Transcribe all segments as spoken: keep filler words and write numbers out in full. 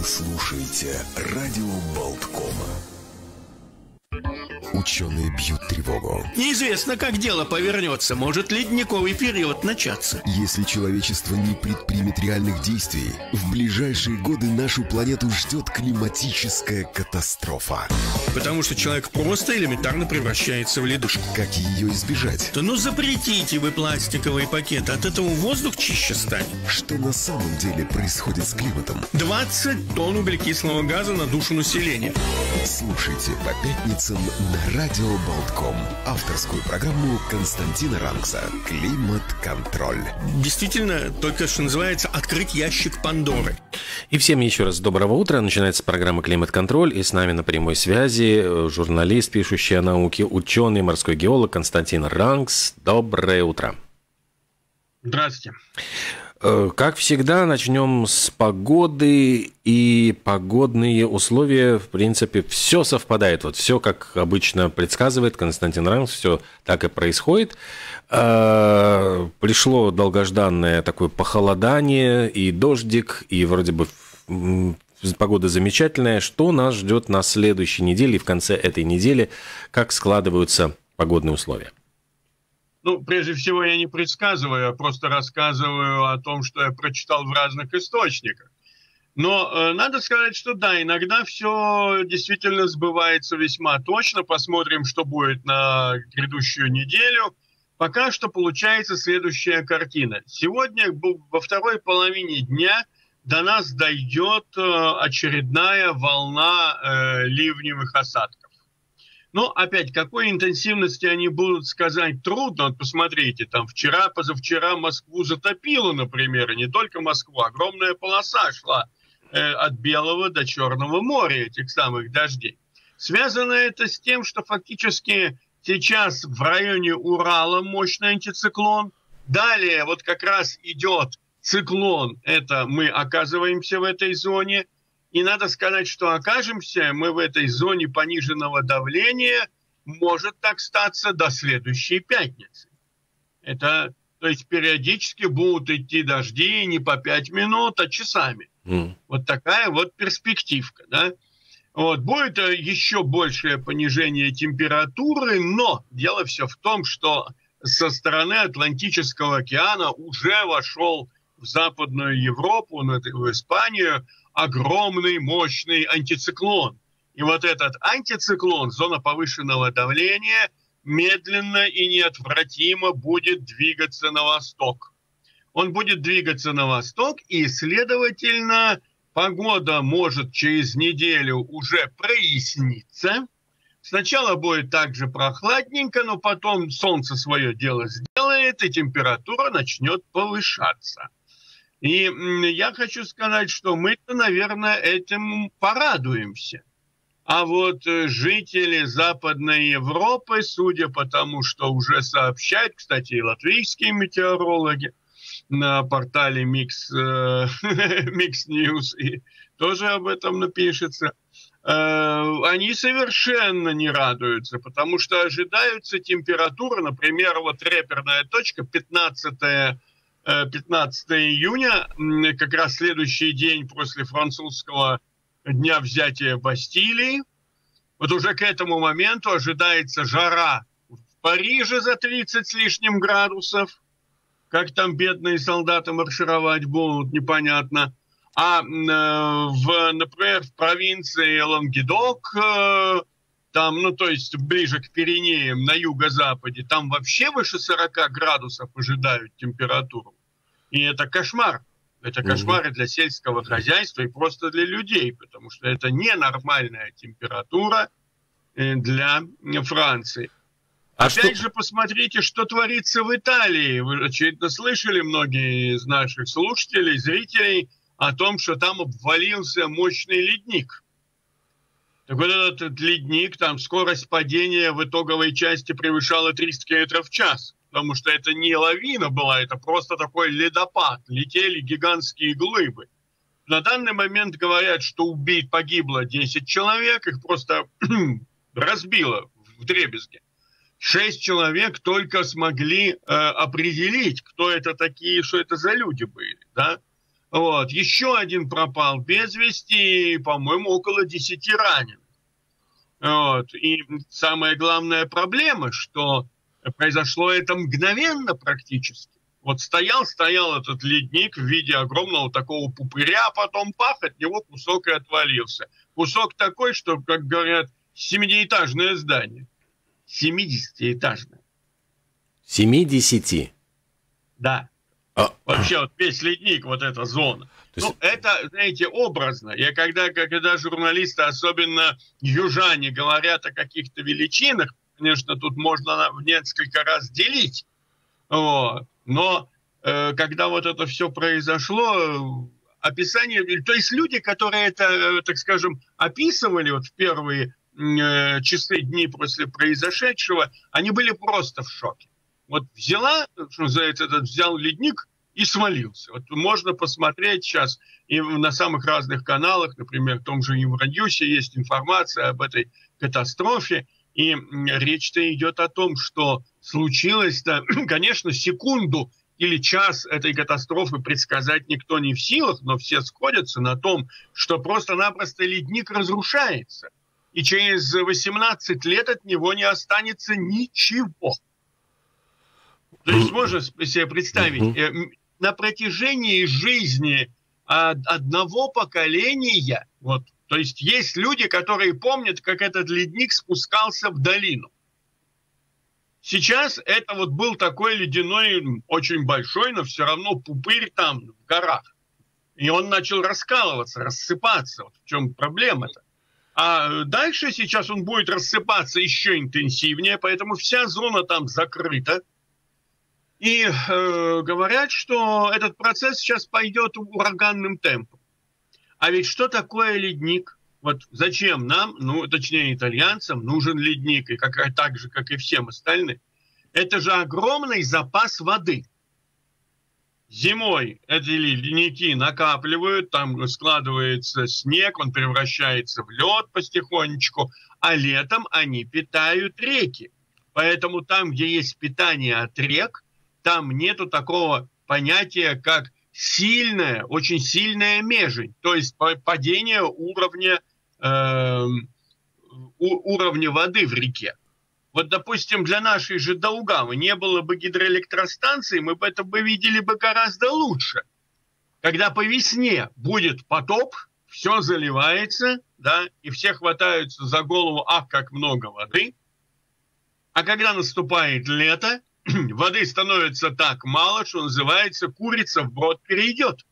слушаете радио Болтком. Ученые бьют тревогу. Неизвестно, как дело повернется. Может ледниковый период начаться. Если человечество не предпримет реальных действий, в ближайшие годы нашу планету ждет климатическая катастрофа. Потому что человек просто элементарно превращается в ледышку. Как ее избежать? Да ну запретите вы пластиковые пакеты. От этого воздух чище станет. Что на самом деле происходит с климатом? двадцать тонн углекислого газа на душу населения. Слушайте по пятницам на радио Болтком авторскую программу Константина Рангса «Климат-контроль». Действительно, только что называется «Открыть ящик Пандоры». И всем еще раз доброго утра. Начинается программа «Климат-контроль». И с нами на прямой связи журналист, пишущий о науке, ученый, морской геолог Константин Рангс. Доброе утро. Здравствуйте. Как всегда, начнем с погоды. И погодные условия, в принципе, все совпадает. Вот все, как обычно предсказывает Константин Рангс, все так и происходит. Пришло долгожданное такое похолодание, и дождик, и вроде бы погода замечательная. Что нас ждет на следующей неделе и в конце этой недели? Как складываются погодные условия? Ну, прежде всего, я не предсказываю, а просто рассказываю о том, что я прочитал в разных источниках. Но э, надо сказать, что да, иногда все действительно сбывается весьма точно. Посмотрим, что будет на грядущую неделю. Пока что получается следующая картина. Сегодня, во второй половине дня, до нас дойдет э, очередная волна э, ливневых осадков. Ну, опять, какой интенсивности они будут, сказать трудно. Вот посмотрите, там вчера, позавчера Москву затопило, например, и не только Москву. Огромная полоса шла э, от Белого до Черного моря, этих самых дождей. Связано это с тем, что фактически сейчас в районе Урала мощный антициклон. Далее вот как раз идет циклон, это мы оказываемся в этой зоне. И надо сказать, что окажемся мы в этой зоне пониженного давления, может так статься до следующей пятницы. Это, то есть периодически будут идти дожди не по пять минут, а часами. Mm. Вот такая вот перспективка, да. Вот, будет еще большее понижение температуры, но дело все в том, что со стороны Атлантического океана уже вошел в Западную Европу, в Испанию, огромный, мощный антициклон. И вот этот антициклон, зона повышенного давления, медленно и неотвратимо будет двигаться на восток. Он будет двигаться на восток, и, следовательно, погода может через неделю уже проясниться. Сначала будет также прохладненько, но потом солнце свое дело сделает, и температура начнет повышаться. И я хочу сказать, что мы-то, наверное, этим порадуемся. А вот жители Западной Европы, судя по тому, что уже сообщают, кстати, и латвийские метеорологи на портале Mix, Mix News, и тоже об этом напишется, они совершенно не радуются, потому что ожидаются температуры, например, вот реперная точка пятнадцатое июня, как раз следующий день после французского дня взятия Бастилии. Вот уже к этому моменту ожидается жара в Париже за тридцать с лишним градусов. Как там бедные солдаты маршировать будут, непонятно. А, в, например, в провинции Лангедок, там, ну, то есть ближе к Пиренеям, на юго-западе, там вообще выше сорока градусов ожидают температуру. И это кошмар. Это кошмар и для сельского хозяйства, и просто для людей, потому что это ненормальная температура для Франции. А Опять что... же, посмотрите, что творится в Италии. Вы, очевидно, слышали, многие из наших слушателей, зрителей, о том, что там обвалился мощный ледник. Так вот этот ледник, там скорость падения в итоговой части превышала триста километров в час. Потому что это не лавина была, это просто такой ледопад. Летели гигантские глыбы. На данный момент говорят, что убит, погибло десять человек, их просто разбило вдребезги. Шесть человек только смогли э, определить, кто это такие, что это за люди были, да. Вот. Еще один пропал без вести, и, по-моему, около десяти раненых. Вот. И самая главная проблема, что произошло это мгновенно практически. Вот стоял, стоял этот ледник в виде огромного такого пупыря, а потом пах, от него кусок и отвалился. Кусок такой, что, как говорят, семидесятиэтажное здание. Семидесятиэтажное. Семидесяти? Да. А... Вообще вот весь ледник, вот эта зона. Есть... Ну, это, знаете, образно. Я когда, когда журналисты, особенно южане, говорят о каких-то величинах, конечно, тут можно в несколько раз делить. Вот. Но э, когда вот это все произошло, описание... То есть люди, которые это, так скажем, описывали вот в первые э, часы, дни после произошедшего, они были просто в шоке. Вот взяла, что называется, этот взял ледник и свалился. Вот можно посмотреть сейчас и на самых разных каналах, например, в том же Евроньюсе есть информация об этой катастрофе. И речь-то идет о том, что случилось-то, конечно, секунду или час этой катастрофы предсказать никто не в силах, но все сходятся на том, что просто-напросто ледник разрушается. И через восемнадцать лет от него не останется ничего. То есть можно себе представить, на протяжении жизни одного поколения, вот, то есть есть люди, которые помнят, как этот ледник спускался в долину. Сейчас это вот был такой ледяной, очень большой, но все равно пупырь там, в горах. И он начал раскалываться, рассыпаться. Вот в чем проблема-то. А дальше сейчас он будет рассыпаться еще интенсивнее, поэтому вся зона там закрыта. И э, говорят, что этот процесс сейчас пойдет ураганным темпом. А ведь что такое ледник? Вот зачем нам, ну, точнее, итальянцам, нужен ледник, и как, так же, как и всем остальным? Это же огромный запас воды. Зимой эти ледники накапливают, там складывается снег, он превращается в лед потихонечку, а летом они питают реки. Поэтому там, где есть питание от рек, там нету такого понятия, как сильная, очень сильная межень, то есть падение уровня, э, уровня воды в реке. Вот, допустим, для нашей же Даугавы не было бы гидроэлектростанции, мы бы это бы видели бы гораздо лучше. Когда по весне будет потоп, все заливается, да, и все хватаются за голову, ах, как много воды. А когда наступает лето, воды становится так мало, что называется, курица в брод перейдет.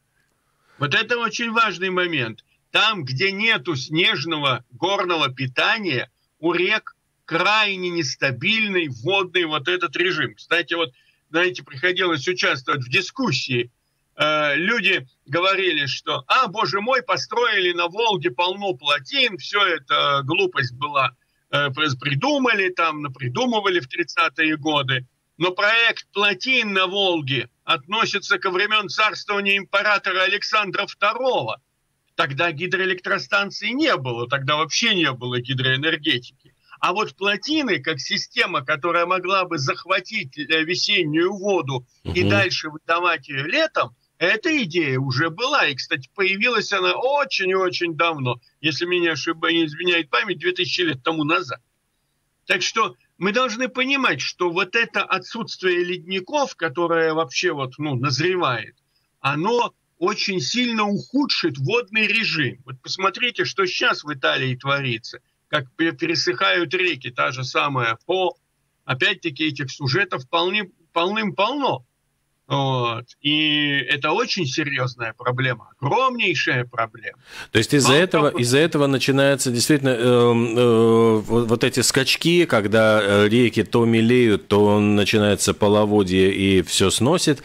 Вот это очень важный момент. Там, где нету снежного горного питания, у рек крайне нестабильный водный вот этот режим. Кстати, вот, знаете, приходилось участвовать в дискуссии. Э, люди говорили, что, а, боже мой, построили на Волге полно плотин, все это глупость была. Придумали там, напридумывали в тридцатые годы. Но проект плотин на Волге относится ко времен царствования императора Александра второго. Тогда гидроэлектростанций не было, тогда вообще не было гидроэнергетики. А вот плотины, как система, которая могла бы захватить весеннюю воду угу. и дальше выдавать ее летом, эта идея уже была. И, кстати, появилась она очень и очень давно. Если меня ошиб... не изменяет память, две тысячи лет тому назад. Так что мы должны понимать, что вот это отсутствие ледников, которое вообще вот, ну, назревает, оно очень сильно ухудшит водный режим. Вот посмотрите, что сейчас в Италии творится. Как пересыхают реки, та же самая По. Опять-таки этих сюжетов полны, полным-полно. Вот. И это очень серьезная проблема, огромнейшая проблема. То есть из-за этого, из-за этого начинаются действительно э, э, вот эти скачки, когда реки то мелеют, то начинается половодье и все сносит.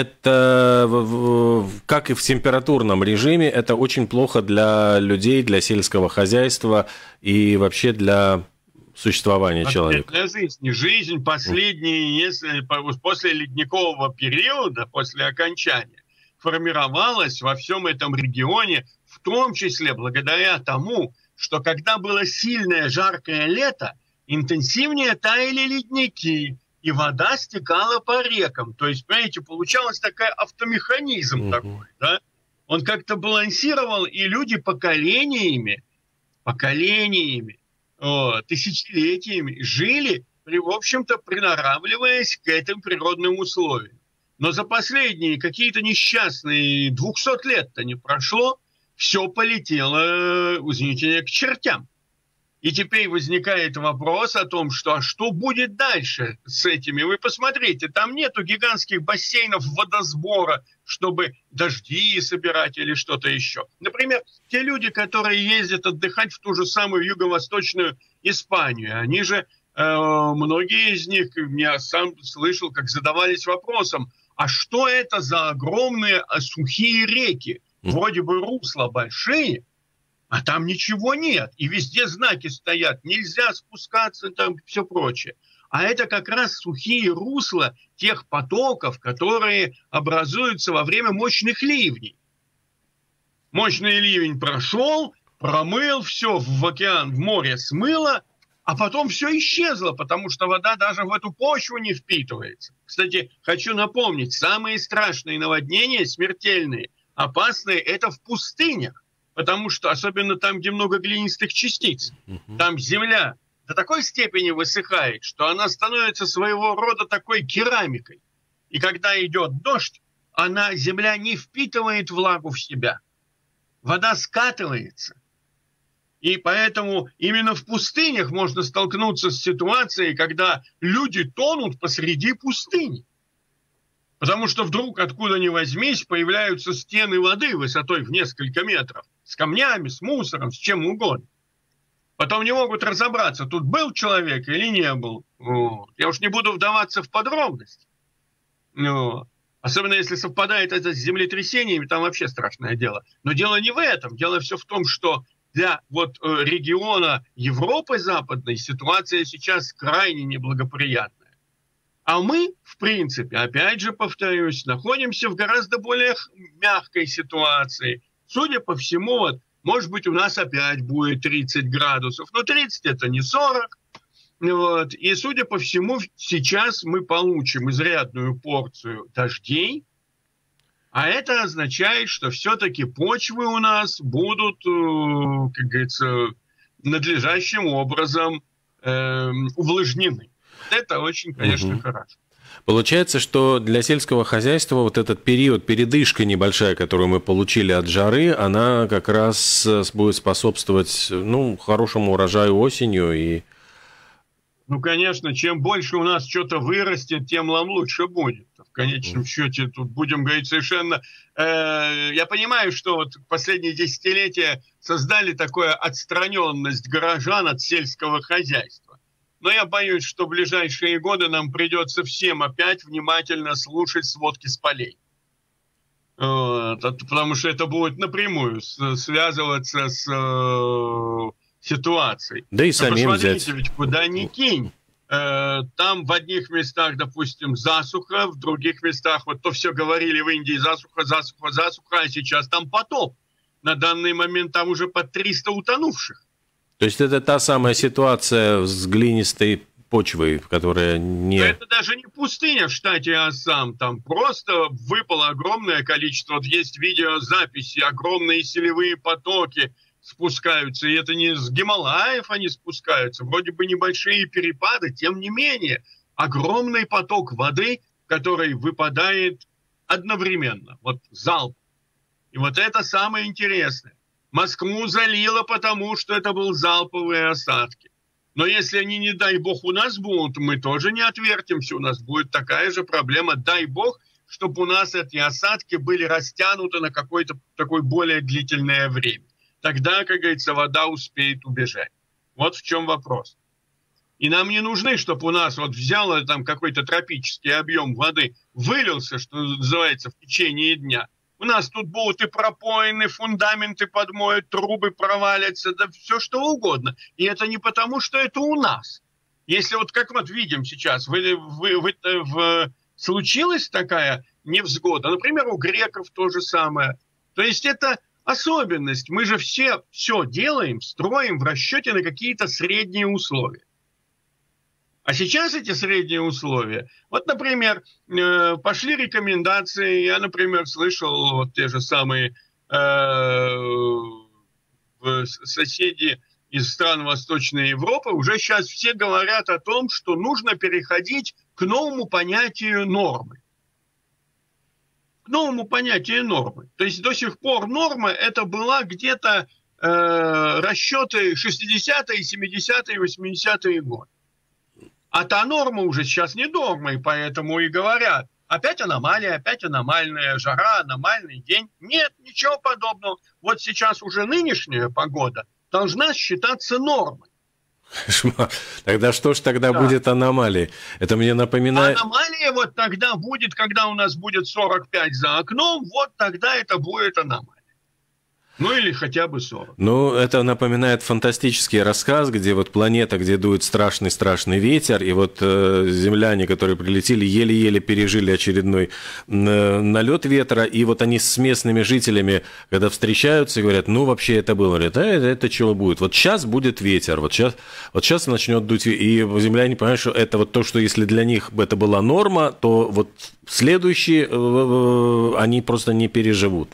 Это, как и в температурном режиме, это очень плохо для людей, для сельского хозяйства и вообще для существования вообще человека. Для жизни. Жизнь последние, если после ледникового периода, после окончания, формировалась во всем этом регионе, в том числе благодаря тому, что когда было сильное жаркое лето, интенсивнее таяли ледники, и вода стекала по рекам. То есть, понимаете, получалось такой автомеханизм mm-hmm. такой, да? Он как-то балансировал, и люди поколениями, поколениями, о, тысячелетиями жили, в общем-то, приноравливаясь к этим природным условиям. Но за последние какие-то несчастные двухсот лет-то не прошло, все полетело, извините, к чертям. И теперь возникает вопрос о том, что а что будет дальше с этими. Вы посмотрите, там нету гигантских бассейнов водосбора, чтобы дожди собирать или что-то еще. Например, те люди, которые ездят отдыхать в ту же самую юго-восточную Испанию, они же, э, многие из них, я сам слышал, как задавались вопросом, а что это за огромные сухие реки? Вроде бы русла большие, а там ничего нет. И везде знаки стоят. Нельзя спускаться, там все прочее. А это как раз сухие русла тех потоков, которые образуются во время мощных ливней. Мощный ливень прошел, промыл, все в океан, в море смыло, а потом все исчезло, потому что вода даже в эту почву не впитывается. Кстати, хочу напомнить, самые страшные наводнения, смертельные, опасные, это в пустынях. Потому что, особенно там, где много глинистых частиц, uh-huh. там земля до такой степени высыхает, что она становится своего рода такой керамикой. И когда идет дождь, она, земля не впитывает влагу в себя. Вода скатывается. И поэтому именно в пустынях можно столкнуться с ситуацией, когда люди тонут посреди пустыни. Потому что вдруг, откуда ни возьмись, появляются стены воды высотой в несколько метров. С камнями, с мусором, с чем угодно. Потом не могут разобраться, тут был человек или не был. Вот. Я уж не буду вдаваться в подробности. Вот. Особенно если совпадает это с землетрясениями, там вообще страшное дело. Но дело не в этом. Дело все в том, что для вот, э, региона Европы западной ситуация сейчас крайне неблагоприятная. А мы, в принципе, опять же повторюсь, находимся в гораздо более мягкой ситуации. Судя по всему, вот, может быть, у нас опять будет тридцать градусов. Но тридцать это не сорок. Вот. И, судя по всему, сейчас мы получим изрядную порцию дождей. А это означает, что все-таки почвы у нас будут, как говорится, надлежащим образом э, увлажнены. Это очень, конечно, угу. хорошо. Получается, что для сельского хозяйства вот этот период, передышка небольшая, которую мы получили от жары, она как раз будет способствовать, ну, хорошему урожаю осенью. И... Ну, конечно, чем больше у нас что-то вырастет, тем нам лучше будет. В конечном счете, тут будем говорить совершенно... Э, я понимаю, что вот последние десятилетия создали такую отстраненность горожан от сельского хозяйства. Но я боюсь, что в ближайшие годы нам придется всем опять внимательно слушать сводки с полей. Вот, потому что это будет напрямую связываться с э, ситуацией. Да и самим посмотрите, взять. Ведь куда ни кинь. Э, там в одних местах, допустим, засуха, в других местах, вот то все говорили в Индии, засуха, засуха, засуха, а сейчас там потоп. На данный момент там уже под триста утонувших. То есть это та самая ситуация с глинистой почвой, которая не... Это даже не пустыня в штате Ассам, там просто выпало огромное количество, вот есть видеозаписи, огромные селевые потоки спускаются, и это не с Гималаев они спускаются, вроде бы небольшие перепады, тем не менее, огромный поток воды, который выпадает одновременно, вот залп. И вот это самое интересное. Москву залило, потому что это был залповые осадки. Но если они, не дай бог, у нас будут, мы тоже не отвертимся. У нас будет такая же проблема. Дай бог, чтобы у нас эти осадки были растянуты на какое-то такое более длительное время. Тогда, как говорится, вода успеет убежать. Вот в чем вопрос. И нам не нужны, чтобы у нас вот взяло там какой-то тропический объем воды, вылился, что называется, в течение дня. У нас тут будут и пропоины, фундаменты подмоют, трубы провалятся, да все что угодно. И это не потому, что это у нас. Если вот как вот видим сейчас, вы, вы, вы, в, случилась такая невзгода, например, у греков то же самое. То есть это особенность. Мы же все все делаем, строим в расчете на какие-то средние условия. А сейчас эти средние условия, вот, например, пошли рекомендации, я, например, слышал вот те же самые э, соседи из стран Восточной Европы, уже сейчас все говорят о том, что нужно переходить к новому понятию нормы. К новому понятию нормы. То есть до сих пор норма это была где-то э, расчеты шестидесятые, семидесятые, восьмидесятые годы. А та норма уже сейчас не норма, и поэтому и говорят, опять аномалия, опять аномальная жара, аномальный день. Нет, ничего подобного. Вот сейчас уже нынешняя погода должна считаться нормой. Тогда что ж тогда да. будет аномалией? Это мне напоминает... Аномалия вот тогда будет, когда у нас будет сорок пять за окном, вот тогда это будет аномалия. Ну или хотя бы сорок. Ну, это напоминает фантастический рассказ, где вот планета, где дует страшный-страшный ветер, и вот э, земляне, которые прилетели, еле-еле пережили очередной э, налет ветра, и вот они с местными жителями, когда встречаются, говорят, ну, вообще это было. Говорят, а это, это чего будет? Вот сейчас будет ветер, вот сейчас, вот сейчас начнет дуть, и земляне понимают, что это вот то, что если для них это была норма, то вот следующие э, они просто не переживут.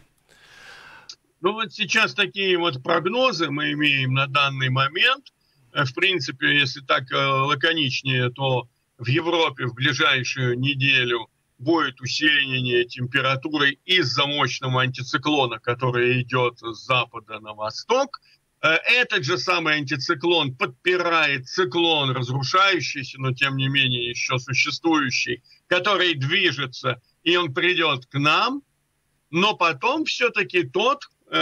Ну вот сейчас такие вот прогнозы мы имеем на данный момент. В принципе, если так лаконичнее, то в Европе в ближайшую неделю будет усиление температуры из-за мощного антициклона, который идет с запада на восток. Этот же самый антициклон подпирает циклон разрушающийся, но тем не менее еще существующий, который движется, и он придет к нам. Но потом все-таки тот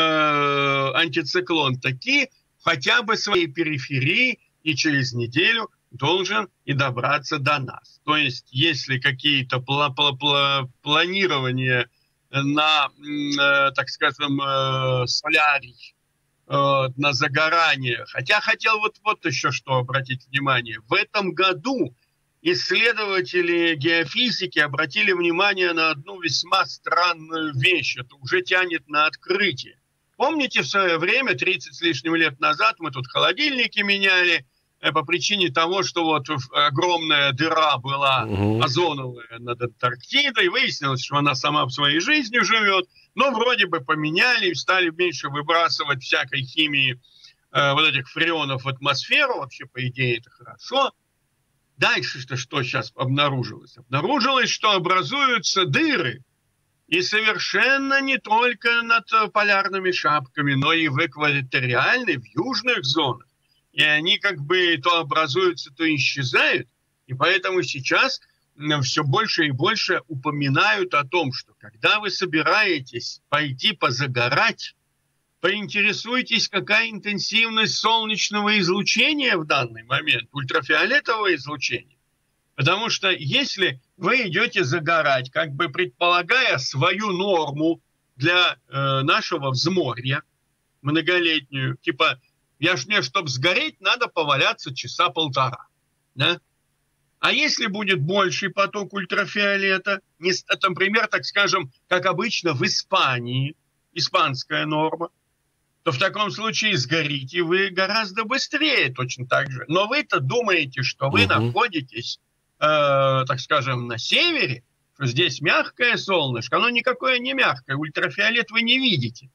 э, антициклон таки хотя бы своей периферии и через неделю должен и добраться до нас. То есть если какие-то пла- пла- пла- планирования на, э, так скажем, э, солярий, э, на загорание, хотя хотел вот, вот еще что обратить внимание, в этом году исследователи геофизики обратили внимание на одну весьма странную вещь. Это уже тянет на открытие. Помните, в свое время, тридцать с лишним лет назад, мы тут холодильники меняли по причине того, что вот огромная дыра была угу. озоновая над Антарктидой. Выяснилось, что она сама своей жизнью живет. Но вроде бы поменяли, стали меньше выбрасывать всякой химии э, вот этих фреонов в атмосферу. Вообще, по идее, это хорошо. Дальше-то что сейчас обнаружилось? Обнаружилось, что образуются дыры. И совершенно не только над полярными шапками, но и в экваториальной, в южных зонах. И они как бы то образуются, то исчезают. И поэтому сейчас все больше и больше упоминают о том, что когда вы собираетесь пойти позагорать, поинтересуйтесь, какая интенсивность солнечного излучения в данный момент, ультрафиолетового излучения. Потому что если вы идете загорать, как бы предполагая свою норму для э, нашего взморья, многолетнюю, типа, я ж мне, чтобы сгореть, надо поваляться часа полтора. Да? А если будет больший поток ультрафиолета, не, например, так скажем, как обычно в Испании, испанская норма, то в таком случае сгорите вы гораздо быстрее точно так же. Но вы-то думаете, что вы uh-huh. находитесь, э, так скажем, на севере, что здесь мягкое солнышко. Оно никакое не мягкое, ультрафиолет вы не видите.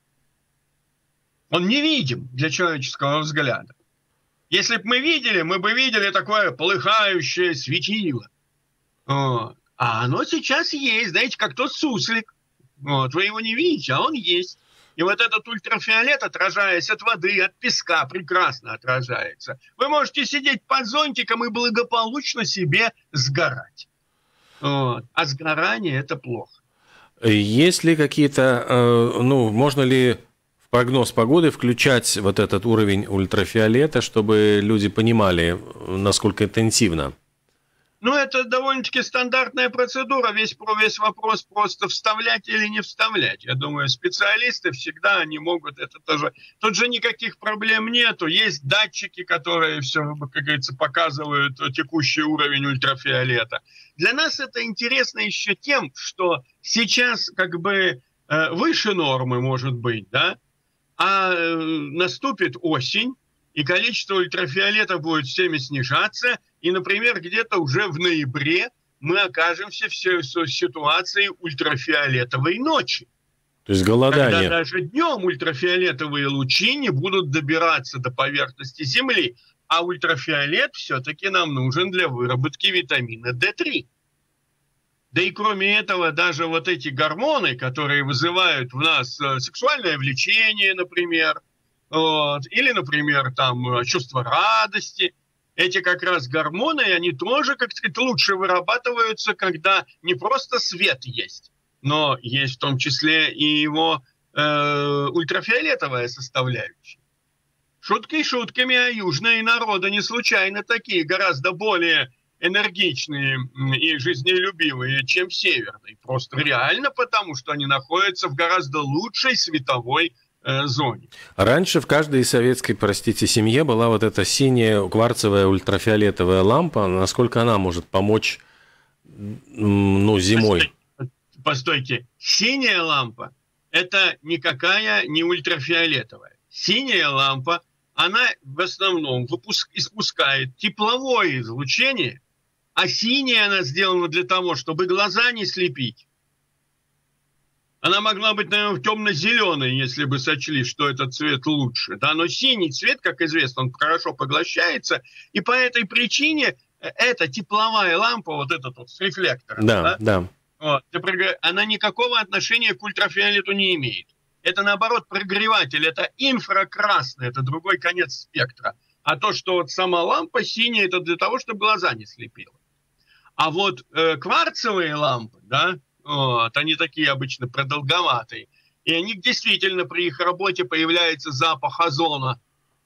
Он невидим для человеческого взгляда. Если бы мы видели, мы бы видели такое полыхающее светило. Вот. А оно сейчас есть, знаете, как тот суслик. Вот. Вы его не видите, а он есть. И вот этот ультрафиолет, отражаясь от воды, от песка, прекрасно отражается. Вы можете сидеть под зонтиком и благополучно себе сгорать. Вот. А сгорание – это плохо. Есть ли какие-то, ну, можно ли в прогноз погоды включать вот этот уровень ультрафиолета, чтобы люди понимали, насколько интенсивно? Ну, это довольно-таки стандартная процедура. Весь, весь вопрос просто вставлять или не вставлять. Я думаю, специалисты всегда они могут это тоже. Тут же никаких проблем нету. Есть датчики, которые все, как говорится, показывают текущий уровень ультрафиолета. Для нас это интересно еще тем, что сейчас как бы выше нормы может быть, да, а наступит осень, и количество ультрафиолета будет всеми снижаться, И, например, где-то уже в ноябре мы окажемся в ситуации ультрафиолетовой ночи. То есть голодание. Когда даже днем ультрафиолетовые лучи не будут добираться до поверхности Земли. А ультрафиолет все-таки нам нужен для выработки витамина дэ три. Да и кроме этого, даже вот эти гормоны, которые вызывают в нас сексуальное влечение, например, вот, или, например, там, чувство радости, эти как раз гормоны, они тоже, как сказать, лучше вырабатываются, когда не просто свет есть, но есть в том числе и его э, ультрафиолетовая составляющая. Шутки шутками, а южные народы не случайно такие, гораздо более энергичные и жизнелюбивые, чем северные. Просто реально потому, что они находятся в гораздо лучшей световой э, зоне. Раньше в каждой советской, простите, семье была вот эта синяя кварцевая ультрафиолетовая лампа. Насколько она может помочь, ну, зимой? Постойте, постойте. Синяя лампа – это никакая не ультрафиолетовая. Синяя лампа, она в основном выпуск, испускает тепловое излучение, а синяя она сделана для того, чтобы глаза не слепить. Она могла быть, наверное, темно-зеленой, если бы сочли, что этот цвет лучше. Да? Но синий цвет, как известно, он хорошо поглощается, и по этой причине эта тепловая лампа, вот этот вот с рефлектором, да, да? Да. Вот, она никакого отношения к ультрафиолету не имеет. Это, наоборот, прогреватель, это инфракрасный, это другой конец спектра. А то, что вот сама лампа синяя, это для того, чтобы глаза не слепило. А вот э, кварцевые лампы, да, вот, они такие обычно продолговатые, и они действительно при их работе появляется запах озона,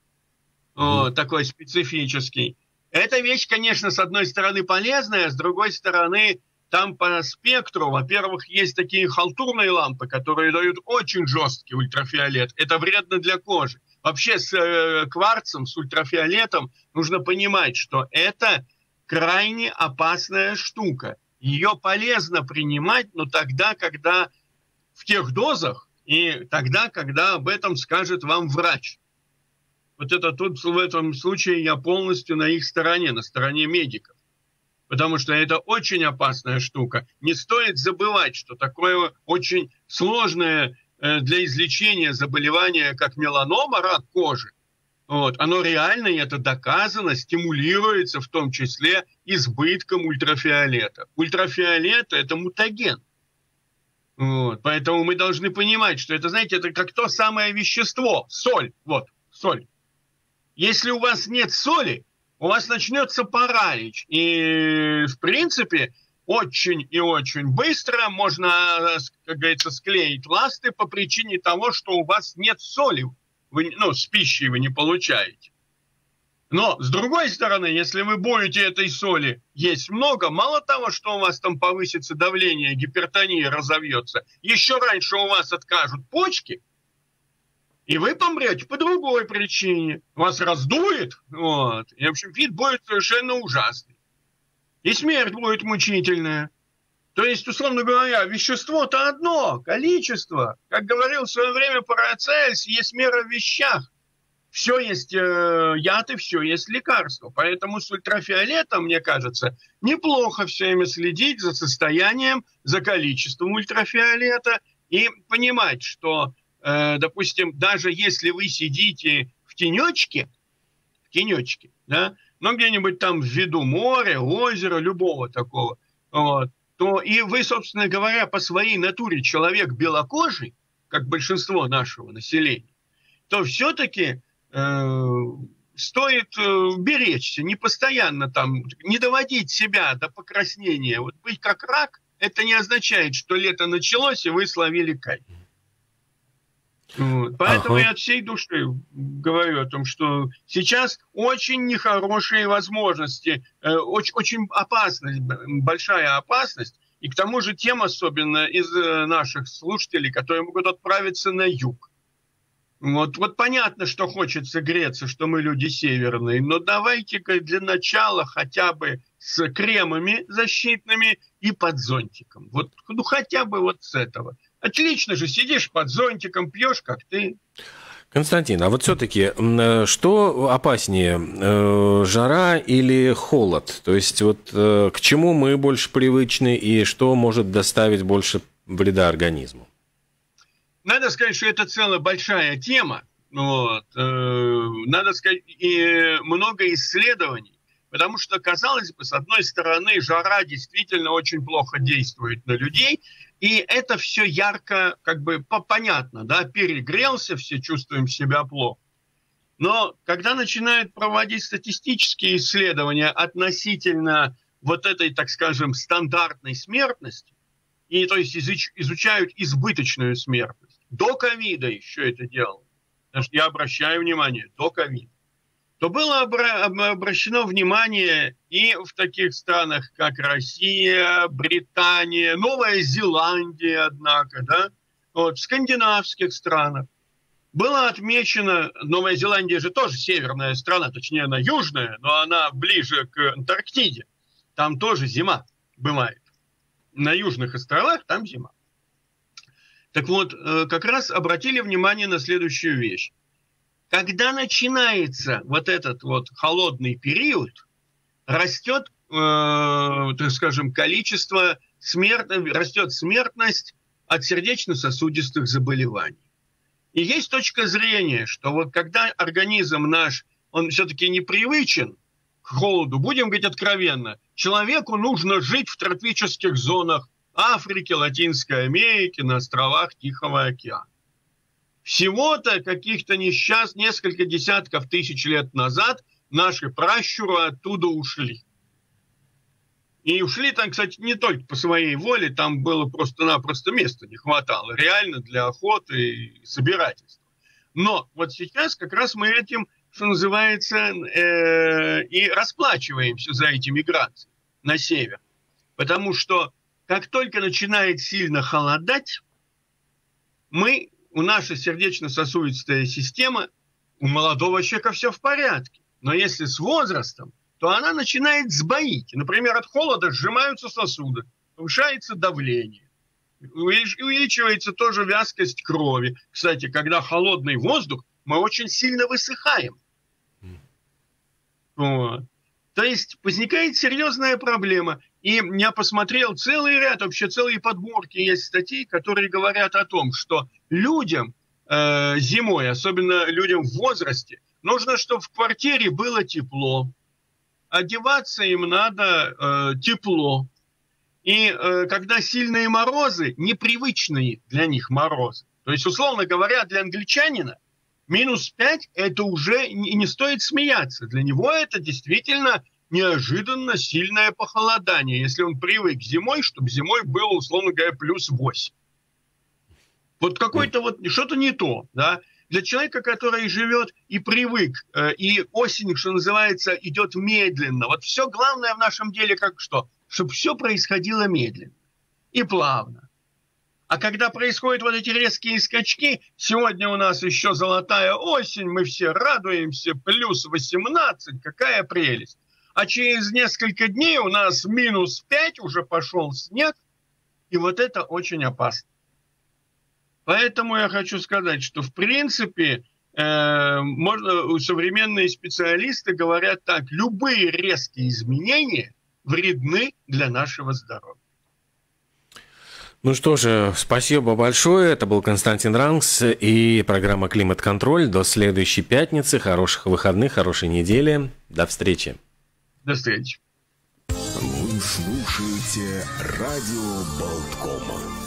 вот, такой специфический. Эта вещь, конечно, с одной стороны полезная, с другой стороны... Там по спектру, во-первых, есть такие халтурные лампы, которые дают очень жесткий ультрафиолет. Это вредно для кожи. Вообще с э, кварцем, с ультрафиолетом нужно понимать, что это крайне опасная штука. Ее полезно принимать, но тогда, когда в тех дозах, и тогда, когда об этом скажет вам врач. Вот это тут в этом случае я полностью на их стороне, на стороне медиков. Потому что это очень опасная штука. Не стоит забывать, что такое очень сложное для излечения заболевание, как меланома, рак кожи, вот, оно реально, и это доказано, стимулируется в том числе избытком ультрафиолета. Ультрафиолет – это мутаген. Вот, поэтому мы должны понимать, что это, знаете, это как то самое вещество, соль. Вот, соль. Если у вас нет соли, у вас начнется паралич. И, в принципе, очень и очень быстро можно, как говорится, склеить ласты по причине того, что у вас нет соли. Вы, ну, с пищей вы не получаете. Но, с другой стороны, если вы будете этой соли есть много, мало того, что у вас там повысится давление, гипертония разовьется, еще раньше у вас откажут почки, и вы помрете по другой причине. Вас раздует, вот, и, в общем, вид будет совершенно ужасный. И смерть будет мучительная. То есть, условно говоря, вещество-то одно, количество. Как говорил в свое время Парацельс, есть мера в вещах. Все есть э, яд и все есть лекарство. Поэтому с ультрафиолетом, мне кажется, неплохо все время следить за состоянием, за количеством ультрафиолета и понимать, что... Допустим, даже если вы сидите в тенечке, в тенечке, да, ну, где-нибудь там в виду моря, озера, любого такого, вот, то и вы, собственно говоря, по своей натуре человек белокожий, как большинство нашего населения, то все-таки э, стоит э, беречься, не постоянно там, не доводить себя до покраснения. Вот быть как рак, это не означает, что лето началось, и вы словили кайф. Вот. Поэтому ага. я от всей души говорю о том, что сейчас очень нехорошие возможности, э, очень, очень опасность, большая опасность, и к тому же тем особенно из э, наших слушателей, которые могут отправиться на юг. Вот, вот понятно, что хочется греться, что мы люди северные, но давайте-ка для начала хотя бы с кремами защитными и под зонтиком. Вот, ну хотя бы вот с этого. Отлично же, сидишь под зонтиком, пьешь коктейль. Константин, а вот все-таки, что опаснее, жара или холод? То есть вот к чему мы больше привычны и что может доставить больше вреда организму? Надо сказать, что это целая большая тема. Вот. Надо сказать, и много исследований, потому что, казалось бы, с одной стороны, жара действительно очень плохо действует на людей, и это все ярко, как бы понятно, да, перегрелся, все чувствуем себя плохо. Но когда начинают проводить статистические исследования относительно вот этой, так скажем, стандартной смертности, и то есть изуч, изучают избыточную смертность, до ковида еще это делал, потому что я обращаю внимание, до ковида, то было обращено внимание и в таких странах, как Россия, Британия, Новая Зеландия, однако, да, вот, в скандинавских странах. Было отмечено, Новая Зеландия же тоже северная страна, точнее она южная, но она ближе к Антарктиде. Там тоже зима бывает. На южных островах там зима. Так вот, как раз обратили внимание на следующую вещь. Когда начинается вот этот вот холодный период, растет, э, так скажем, количество смертных, растет смертность от сердечно-сосудистых заболеваний. И есть точка зрения, что вот когда организм наш, он все-таки непривычен к холоду, будем говорить откровенно, человеку нужно жить в тропических зонах Африки, Латинской Америки, на островах Тихого океана. Всего-то каких-то несчаст, несколько десятков тысяч лет назад наши пращуры оттуда ушли. И ушли там, кстати, не только по своей воле, там было просто-напросто места не хватало, реально для охоты и собирательства. Но вот сейчас как раз мы этим, что называется, э, и расплачиваемся за эти миграции на север. Потому что как только начинает сильно холодать, мы... У наша сердечно-сосудистая система, у молодого человека все в порядке. Но если с возрастом, то она начинает сбоить. Например, от холода сжимаются сосуды, повышается давление, увеличивается тоже вязкость крови. Кстати, когда холодный воздух, мы очень сильно высыхаем. Вот. То есть возникает серьезная проблема. И я посмотрел целый ряд, вообще целые подборки есть статей, которые говорят о том, что людям э, зимой, особенно людям в возрасте, нужно, чтобы в квартире было тепло. Одеваться им надо э, тепло. И э, когда сильные морозы, непривычные для них морозы, то есть, условно говоря, для англичанина минус пять это уже не, не стоит смеяться. Для него это действительно неожиданно сильное похолодание, если он привык зимой, чтобы зимой было, условно говоря, плюс восемь. Вот какой-то вот что-то не то, да. Для человека, который живет и привык, э, и осень, что называется, идет медленно. Вот все главное в нашем деле как что? Чтобы все происходило медленно и плавно. А когда происходят вот эти резкие скачки, сегодня у нас еще золотая осень, мы все радуемся, плюс восемнадцать, какая прелесть. А через несколько дней у нас минус пять, уже пошел снег, и вот это очень опасно. Поэтому я хочу сказать, что в принципе э, можно, современные специалисты говорят так, любые резкие изменения вредны для нашего здоровья. Ну что же, спасибо большое. Это был Константин Ранкс и программа «Климат-контроль». До следующей пятницы. Хороших выходных, хорошей недели. До встречи. До встречи. Вы слушаете радио Болткома.